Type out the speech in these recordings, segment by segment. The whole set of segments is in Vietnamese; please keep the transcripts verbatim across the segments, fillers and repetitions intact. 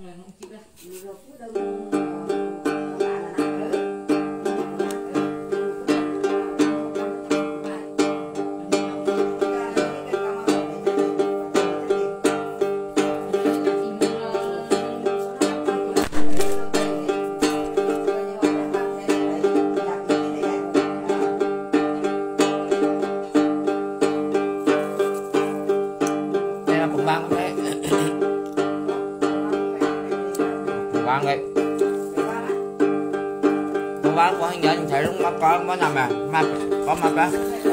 Vậy tôi bán có hình ảnh thấy đúng có có nằm à mà có mặt đó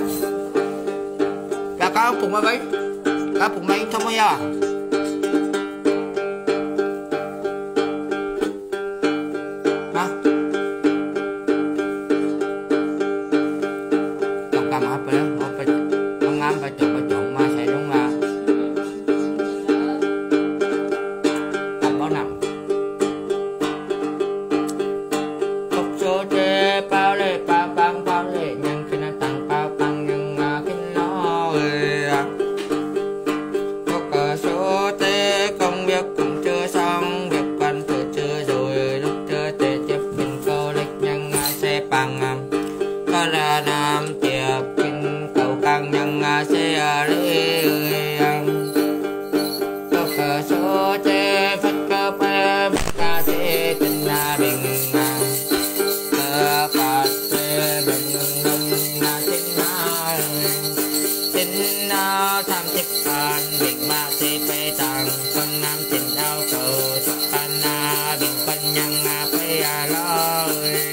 là có cùng mấy có cùng mấy không bao giờ hả không cầm hấp rồi đó phải không ngắm phải chụp phải trộn mà sẽ đúng là cầm bao nằm số chế bao lệ ba băng bao lệ nhân khi nó tăng bao băng nhưng mà khi nó ơi có cả số tế công việc cũng chưa xong việc quan thừa chưa rồi lúc chưa tế tiếp mình câu lịch nhân xe bằng có là nam tiệp kinh cầu căng nhân xe đi có cả số chế phát cấp ca thế tình bình tham tiếp bàn bình ma thế pe tàng con nam tình đau cầu thúc an na bình phân nhân pe lo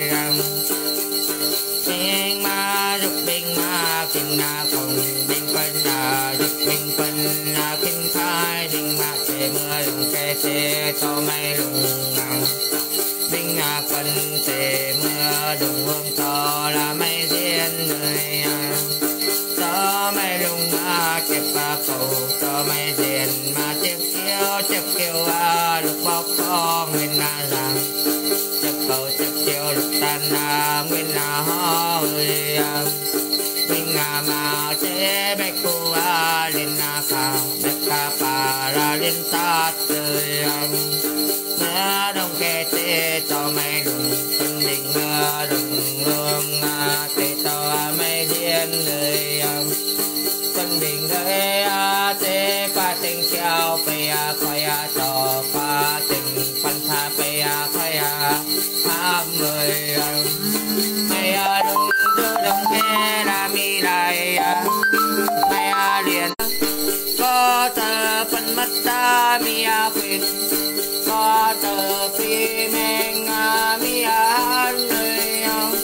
bình ma dục bình ma kinh na không bình phân na dục bình phân na kinh khai bình ma thế mưa lùng kê thế cho mây lùng bình na phân thế mưa đùng hương to là mây thiên người cho mây lùng kẹp ba cầu cho mây đèn mà tiếp kêu tiếp kêu à lúc bóc có nguyên là rằng tiếp cầu tiếp kêu lúc tan là nguyên là hơi mình à mà thế bạch cô à lên là khảo bạch ca pa ra lên sát đời mưa đông kê tê cho mây lùng phân định mưa đồng hương à tê to mây đen đời phân định đời thế pha tình keo pe khoai to pha tình phân tha pe khoai tham người mày đúng đưa đồng nghe là mi lại mày liền có tờ phân mất ta mi quên có tờ phi men mi ăn người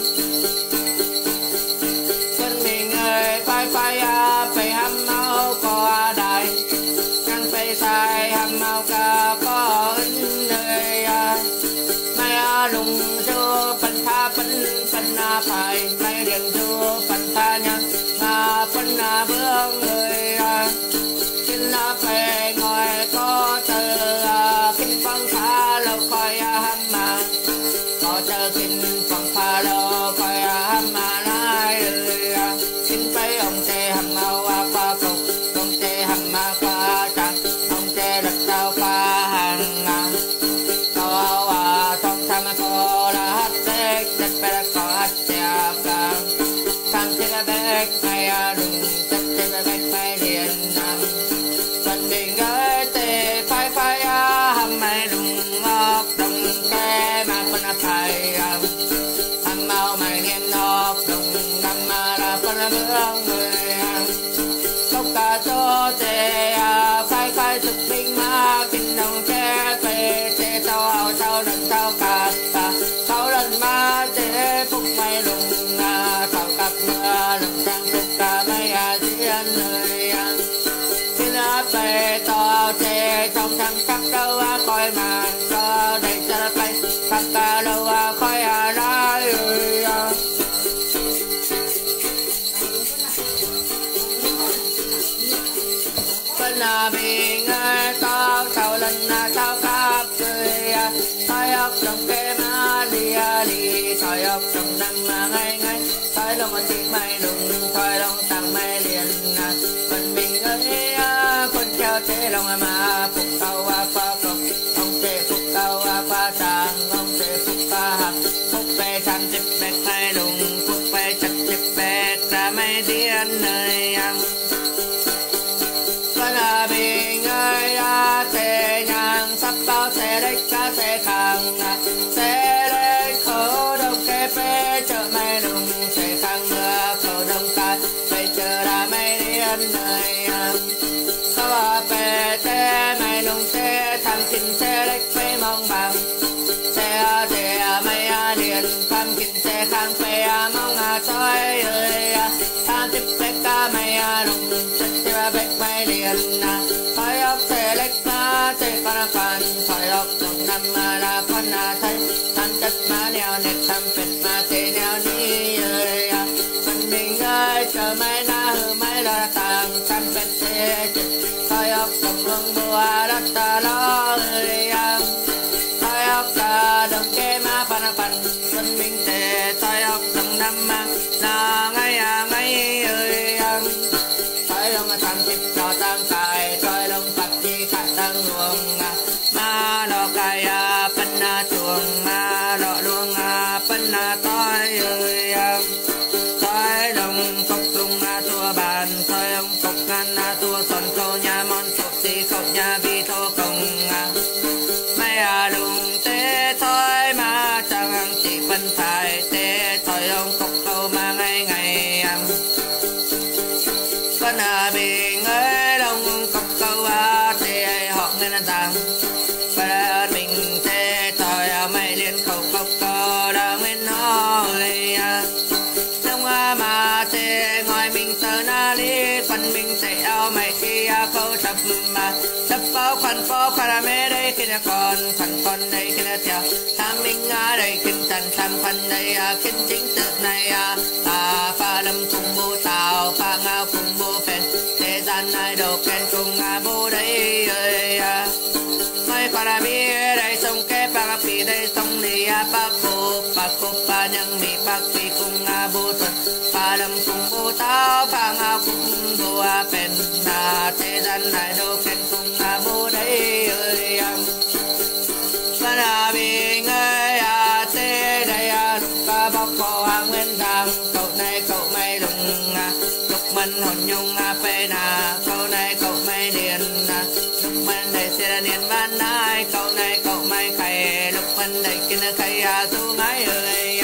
phân mình ơi phai phai phải hâm máu có đại ngăn phải sai hâm máu cả có ấn nơi mai lùng du phân tha phân phân phải mai liền du phân tha nhân mà phân vương người kinh phải ngồi có từ kinh phân pha lâu coi hâm mà có từ kinh phân pha lâu coi hâm mà lại kinh phải ông tê hâm máu qua cầu ông tê hâm qua trăng ông tê đặt sao qua hàng câu thông tham cô là hát tết đất bè có hát chèo càng tham tê bè hay đừng tất tê bè phải liền nằm phần mình ơi tê phải phải hâm mày đừng ngọc đồng kê mà con phải hâm mau mày niên ngọc đồng năm là con mương người không cả số tê phải phải thực bình mà kinh đồng kê về tê tao tao lần tao cả tao lần mà tê phúc mày lùng tao cặp mưa lần sang phúc cả mày thiên người xin về tao tê trong thằng sắc đâu coi mà cho đây cho phải sắc cả đâu coi nói bên mình tao tao lần tao cặp người thay ốc trong cái má đi đi thay ốc trong năm ngay ngay thay lòng tim mày đừng thay lòng tăng mày liền bên mình ơi con treo thế lòng mà phục tao qua qua phục ông tê phục tham kinh xe lách phê mong bằng xe để mây liền tham kinh xe khang phê mong trói ơi tham tiếp phê ca mây lùng chất xe bếch mây liền thói ốc xe lách phá xe con con thói ốc đồng năm là con thấy tham chất má nèo nệt tham phết má tê nèo ni ơi phần mình ơi chờ mây na hư mây là tàng tham phết xe thói ốc đồng luông bùa đất ta lo ơi thói ốc ta đồng kê má phần phần phần mình tê thói ốc đồng năm là ngay à ngay ơi thói đồng tham tiếp cho tăng cài thói đồng phật đi khả tăng luồng ma đo cài phân chuồng ma đo luồng phân thói ơi thói đồng cốc tung tua bàn thói đồng cốc ngăn tua son câu nhà món cốc xì cốc nhà vi thô công mày lùng tế thói mà chẳng chỉ phân thải tế thói đồng cốc câu mà ngày ngày phân bình ấy đồng cốc câu tế họ nên rằng và mình thế thôi mày liên khẩu cốc câu đang nguyên nói trong mà thế ngoài mình tờ na lý phần mình sẽ ao mày khi câu chập mà chập bao khoản phó khoản mê đây khi là con khoản con đây khi là theo tham minh ở đây kinh trần tham khoản đây kinh chính tự này à pha lâm cùng bố tàu pha ngao cùng bố phèn thế gian này đồ khen cùng bố đây ơi mai para mi đây sông kê pa pi đây sông đi pa cô pa cô pa nhang mi pa pi cùng bố tuần pa lâm cùng bố tao pa ngao cùng bố phèn na thế gian này đồ khen cùng bố đây ơi para mi ơi à thế đây à lúc ca bóc cò nguyên rằng cậu này cậu mày lùng lúc mình hồn nhung phê na cậu này cậu mày điền lúc mình đây sẽ niên ban nay cậu này cậu mày khay lúc mình đây kia khay du ngái ơi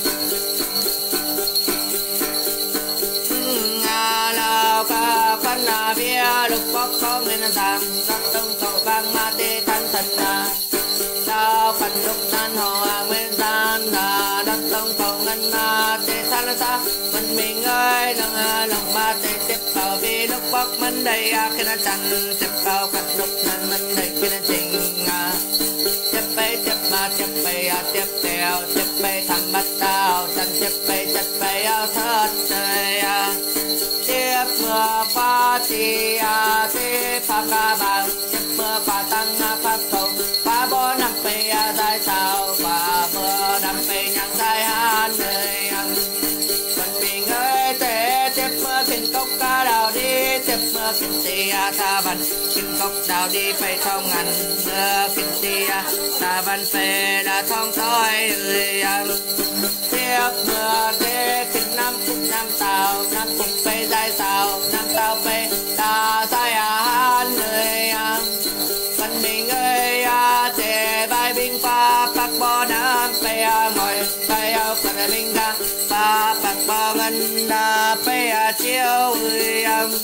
lao ca phân bia lúc bóc có nguyên rằng các tông cậu bang ma tê thanh thần sao phần lúc nan hồ nguyên gian đất tông cậu ngân tê thanh sa mình mình ơi lòng lòng ma tê tiếp vào vì lúc bóc mình đây khi nó chẳng tiếp vào cắt lúc nan mình đây khi nó trình tiếp bay tiếp mà tiếp bay tiếp theo tiếp bay thầm bắt tao chẳng tiếp bay tiếp bay ao thất trời tiếp mưa qua thì tiếp phá ca bằng tiếp mưa qua tăng pháp cầu phá bó nằm bay dài sao phá mưa nằm bay nhang dài han nơi phần mình ơi thế tiếp mưa kinh cốc ca đào đi tiếp mưa kinh tì ta văn kinh cốc đào đi phải thông ngàn mưa kinh tì ta văn phê là thông thôi ơi tiếp mưa thế kinh năm phút năm tàu năm phút phê dài sao năm tàu phê ta dài han nơi phần mình ơi thế bài binh pha bạc bò nam phê ngồi phê áo phần mình ra pha bạc bò ngân đa phê chiếu ơi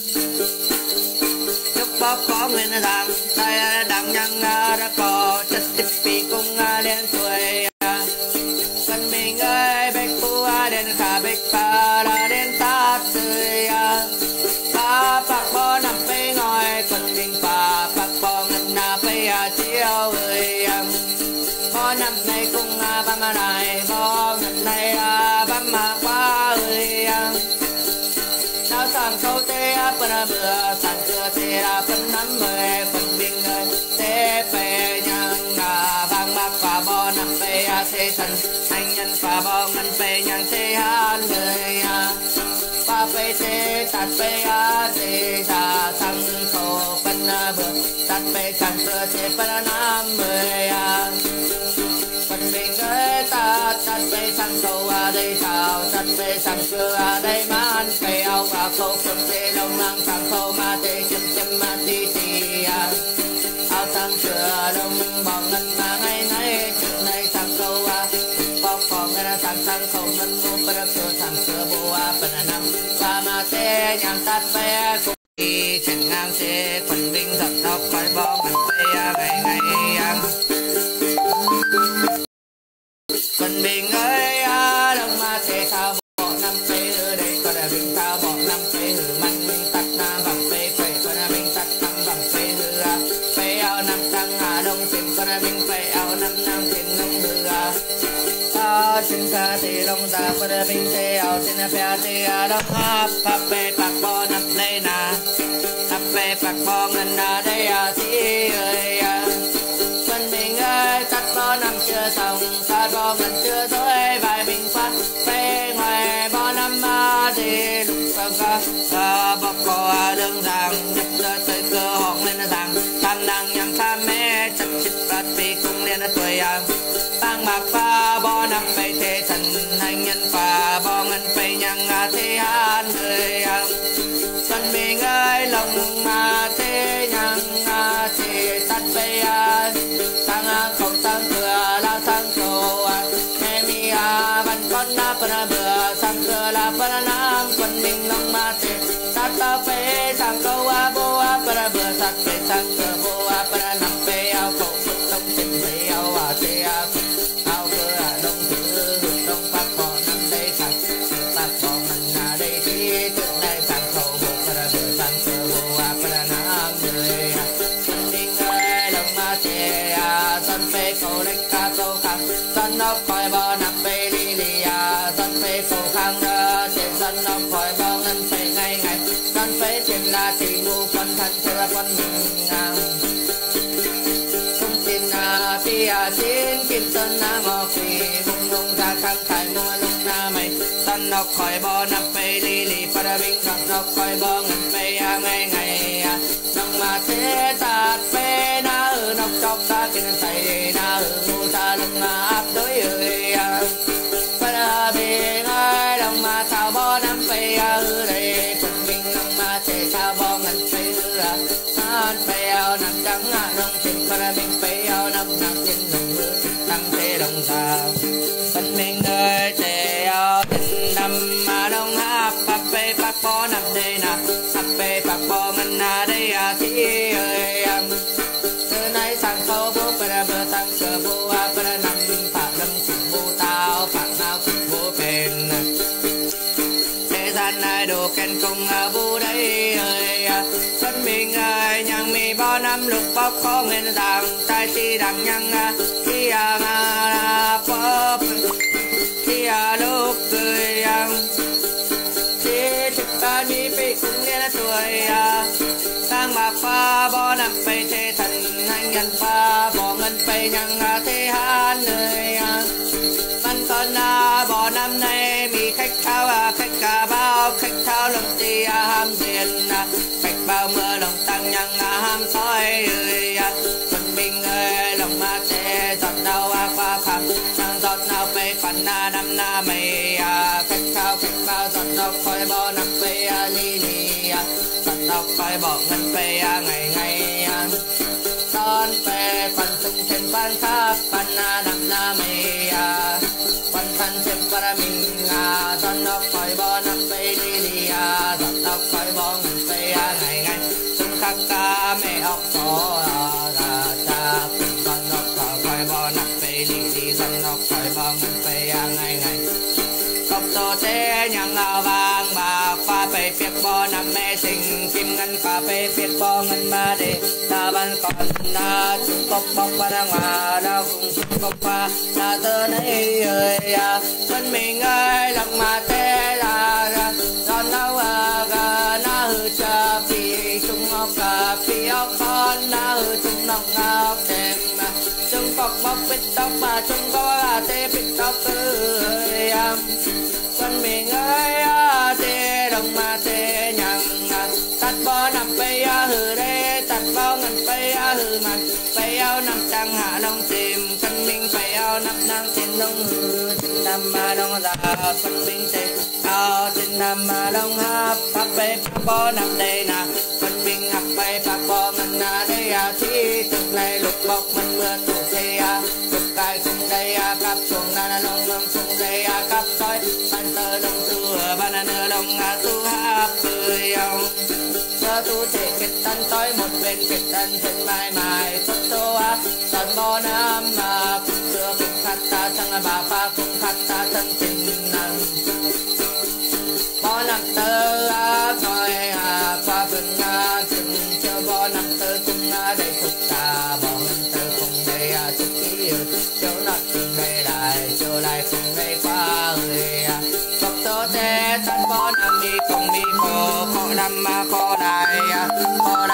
lúc bóc có nguyên rằng tay đặng nhang đã có chất tiếp bị cung lên tuổi phần mình ơi bếch phu đến khả bếch pha đã đến tát tươi pha bạc bò nằm phê ngồi phần mình pha bạc bò ngân đa phê chiếu ơi bò nằm này cung ba mà này bò ngân này ba mà qua ơi sao sang câu tê phần bữa sang chưa tê phần năm mươi phần bình ơi tê phê nhang vàng bạc và bò nằm phê tê thần anh nhân và bò ngân phê nhang tê han người ba phê tê tạt phê tê ra sang câu phần bữa tạt phê sang chưa tê phần năm mươi phần bình ơi ta tạt phê sang câu đây sao tạt phê sang chưa đây man phê ao và câu phần tê long lang sang câu ma tê chân chân ma tê tê ao sang chưa đông bò ngân mà ngay ngay chuyện này sang câu bọc bò ngân sang sang câu ngân mua bờ cửa sang chưa bùa phần năm ba ma tê nhang tạt phê đi chẳng ngang tê phần bình giật tóc coi bò ngân phê ngày ngày nông xin para mình phải ao năm năm xin nông hư à xin ca thì đông ra para mình sẽ ao xin phải thì đông hấp hấp về bạc bò nằm đây nà hấp về bạc bò ngân à đây à thì ơi quân mình ơi tắt bò nằm chưa xong tắt bò ngân chưa thôi vài mình phát về ngoài bò nằm mà thì lúc sau ca bọc cò đơn giản nhập ra tới cơ họng lên rằng tham năng nhằm tham mê chặt chích bát vì cùng lên tuổi ang tăng bạc pha bò nằm bay thế thần hành nhân pha bò ngân bay nhang thế han người ang quân mình ơi lòng mà thế nhang thế tắt bay tăng cầu tăng cửa la tăng cầu nghe mi văn con na pana bờ sang cửa la pana nam quân mình lòng mà thế tắt ta bay sang cầu a bo a pana bờ tắt bay sang cửa bo a pana nam bay ao cầu phật tông tình bay ao a thế a ao cửa a đông thứ đông phát bò năm đây phát phát bò mình à đây thì từ đây sang cầu bo pana bờ sang cửa bo a pana nam người quân mình ơi lòng mà thế a son phê cầu đánh ca cầu khang son ốc coi bò nằm bay li li a son phê cầu khang đó thế son ốc coi bò ngân phê ngay ngay son phê trên là thì ngu quân thân theo quân mình ngang không tin à thì à xin kim sơn na ngọc quỳ mông lung ra khang khai mông lung na mày son ốc coi bò nằm bay li li para binh son ốc coi bò ngân phê a ngay ngay nông mà thế tạt phê na ở nóc chọc ta kinh say na ở ngu ta lông mà áp đối ơi para binh ơi lòng mà thảo bò năm phê ở đây quân mình lòng mà thế thảo bò ngân phê ở san phê ao nằm trắng nông xin para binh phê ao nằm nằm trên lồng mưa tăng thế đồng ta quân mình ơi thế ao tình nằm mà đông hấp hấp phê bạc bò nằm đây nè hấp phê bạc bò ngân na đây à thì ơi từ nay sang khâu bố para bờ sang cửa bố a para nằm phạt lâm cùng bố tao phạt nào cùng bố phèn thế gian này đồ khen cùng bố đây ơi quân mình ơi nhang mi bao năm lục bóc khó nguyên rằng trai ti đằng nhang khi à mà bóp khi à lúc cười ăn khi trực ta mi bị cùng nghe tuổi à sang bạc pha bò nằm bay thế thần hành nhân pha bò ngân bay nhang thế han nơi văn con bò năm nay mi khách thao khách cả bao khách thao lòng ti ham tiền khách bao mưa lòng tăng nhang ham soi ơi quân bình ơi lòng ma thế giọt đau qua khang sang giọt nào bay phần na năm na mày khách thao khách bao giọt đau khói bò nằm bay li li giọt đau khói bò ngân bay ngày ngày son phê phần tung trên ban khắp ban na năm na mày phần thân thêm para mình son đau khói bò nằm bay li li giọt đau khói bò ngân bay ngày ngày tung khắc ca mẹ học gió ra ra son đau khói bò nằm bay li li son đau khói bò ngân bay ngày ngày cọc tô thế nhang vàng bạc pha bể phiệt bò nằm mê sinh kim ngân pha bể phiệt bò ngân ba đề ta ban còn na chung cốc bọc ba đang hòa đau cùng chung cốc ba na tơ nấy ơi quân mình ơi lòng mà thế là giòn nấu gà na hư cha phi chung ngọc cà phi ốc con na hư chung nòng ngọc tem chung cốc bọc bít tóc mà chung có thế bít tóc ơi quân mình ơi thế đồng mà thế nhang tắt bò nằm bay hư đây tắt bò ngân bay hư mặt bay ao nằm trăng hạ long tìm quân mình bay ao nằm đang trên đông hư trên nằm mà đông ra quân mình thế ao trên nằm mà đông hấp hấp bay bò nằm đây nè quân mình hấp bay bạc bò ngân na đây à thì từ này lục bọc mình mưa tụ thế à lục cài cùng đây à cặp chuồng na long long cùng đây à cặp soi ban tơ long tu ban nơ long à tu hấp cười ông sơ tu thể kết tan tối một bên kết tan trên mai mai tốt tô á son bò nam mà cùng xưa cùng khát ta sang bà pha cùng khát ta thân tình năng bò nằm tơ á coi à pha vừng à chừng chờ bò nằm tơ cùng à đầy phục ta bò ngân tơ cùng thăm kho đài kho